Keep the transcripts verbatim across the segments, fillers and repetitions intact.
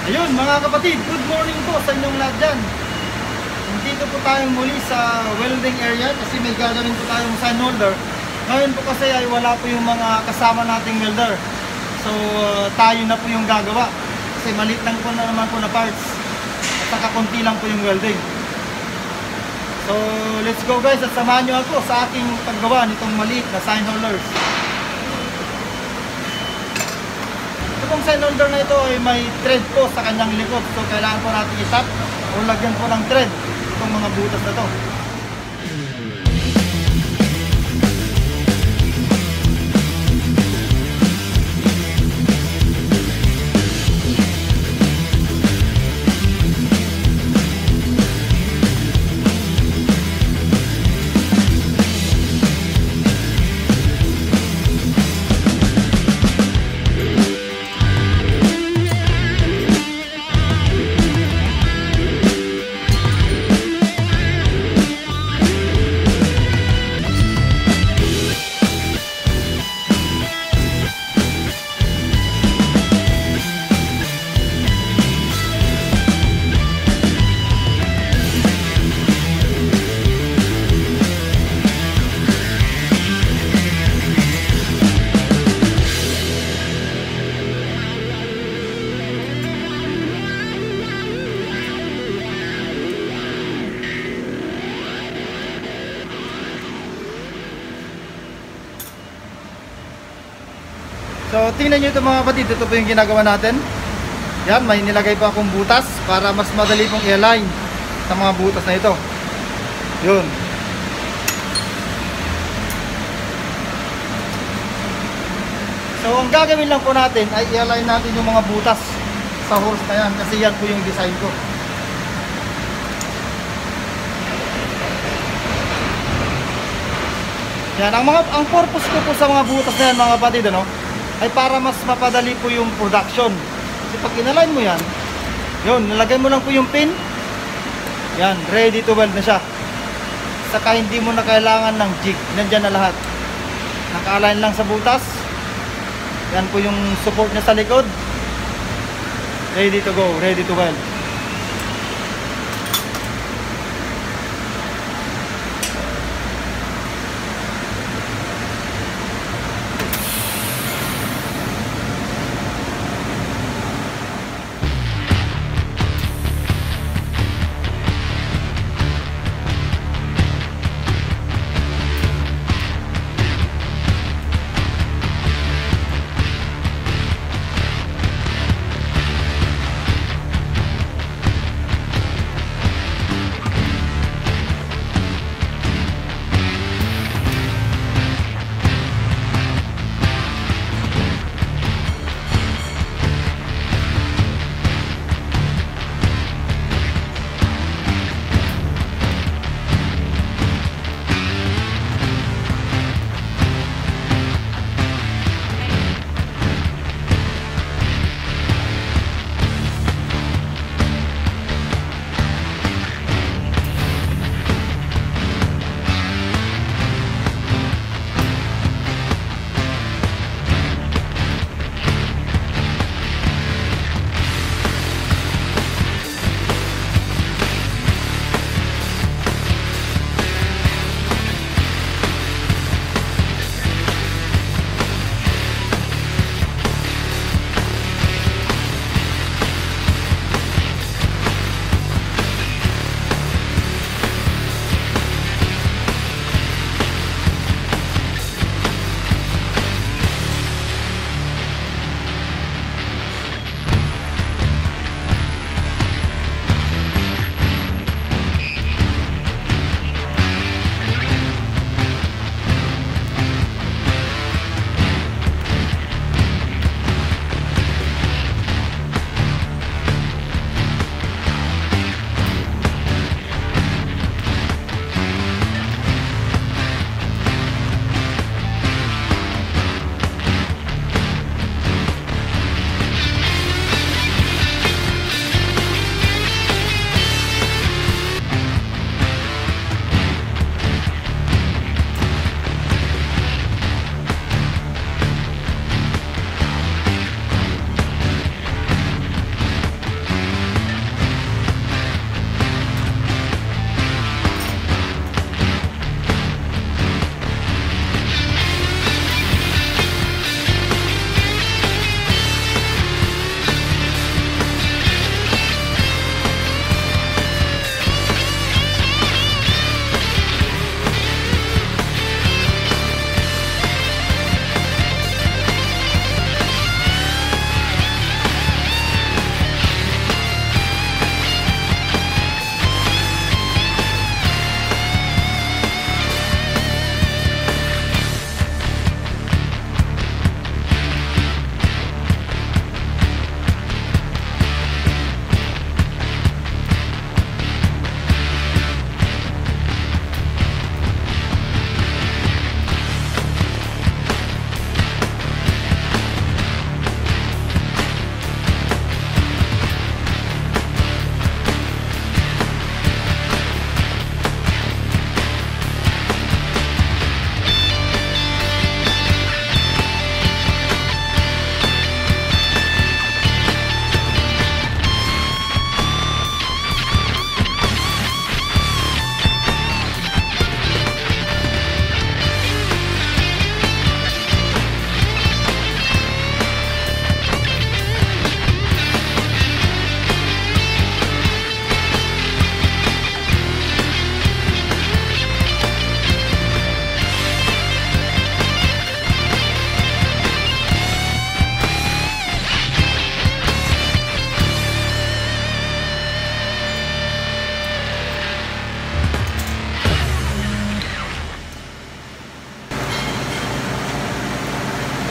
Ayun mga kapatid, good morning po sa inyong lahat dyan. Dito po tayong muli sa welding area kasi may gagawin po tayong sign holder. Ngayon po kasi ay wala po yung mga kasama nating welder. So uh, tayo na po yung gagawa. Kasi maliit lang po na naman po na parts. At saka konti lang po yung welding. So let's go guys at samahan nyo ako sa aking paggawa nitong maliit na sign holders. Itong sign holder na ito ay may thread po sa kanyang likod. So kailangan po natin itap o lagyan po ng thread itong mga butas na to. So tingnan nyo ito mga kapatid, ito po yung ginagawa natin. Yan, may nilagay pa akong butas para mas madali pong i-align sa mga butas na ito. Yun. So ang gagawin lang po natin ay i-align natin yung mga butas sa holes na yan kasi yan po yung design ko. Yan, ang, mga, ang purpose ko po sa mga butas na yan mga kapatid, ano, ay para mas mapadali po yung production. Kasi pag inalign mo yan, yun, nilagay mo lang po yung pin, yan, ready to weld na siya. Saka hindi mo na kailangan ng jig, nandyan na lahat. Naka-align lang sa butas. Yan po yung support niya sa likod. Ready to go, ready to weld.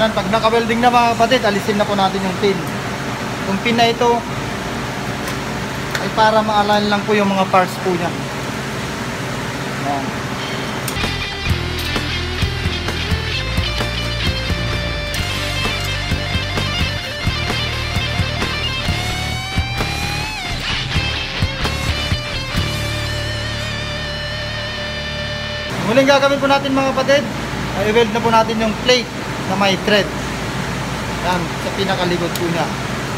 Yan, pag naka-welding na mga kapatid, alisin na po natin yung pin. Yung pin na ito ay para ma-align lang po yung mga parts po niya. Yan. Muling gagawin po natin mga kapatid, i-weld na po natin yung plate na may thread. Yan, sa pinakalikod po niya.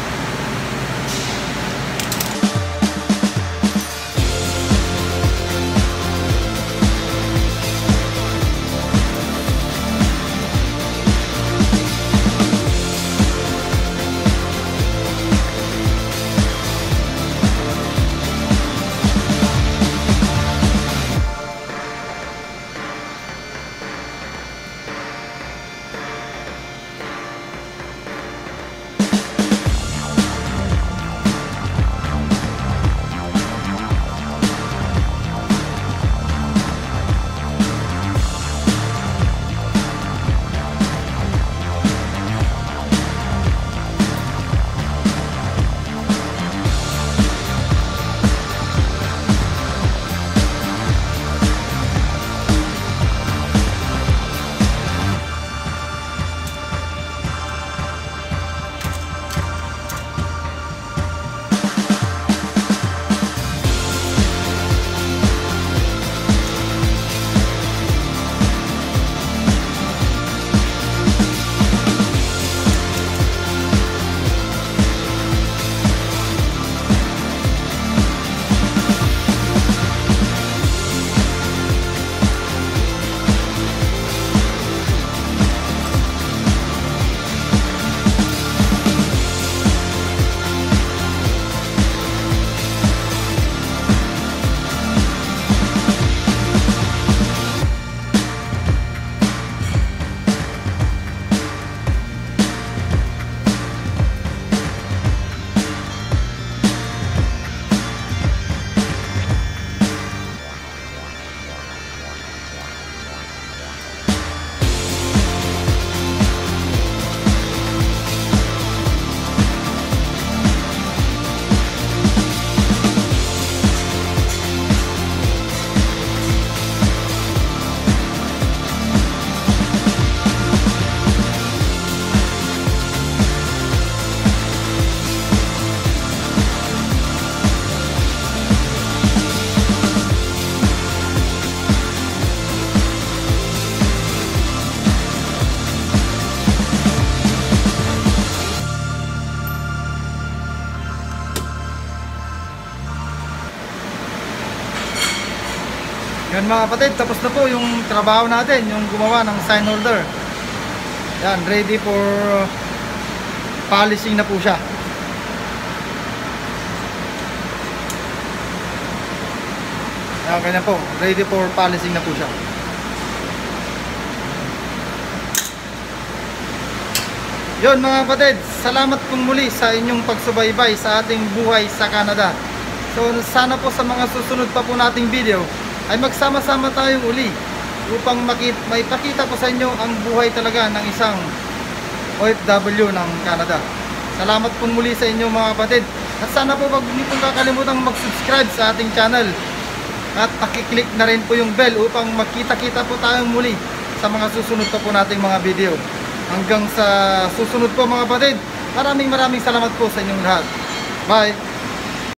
Yan mga kapatid, tapos na po yung trabaho natin, yung gumawa ng sign holder. Yan, ready for polishing na po siya. Yan, ganyan po, ready for polishing na po siya. Yun mga kapatid, salamat pong muli sa inyong pagsubaybay sa ating buhay sa Canada. So sana po sa mga susunod pa po nating video ay magsama-sama tayong uli upang makita, may pakita ko sa inyo ang buhay talaga ng isang O F W ng Canada. Salamat po muli sa inyo mga kapatid. At sana po wag niyo pong kakalimutang mag-subscribe sa ating channel. At pakiclick na rin po yung bell upang makita-kita po tayong muli sa mga susunod pa po nating mga video. Hanggang sa susunod po mga kapatid, maraming maraming salamat po sa inyong lahat. Bye!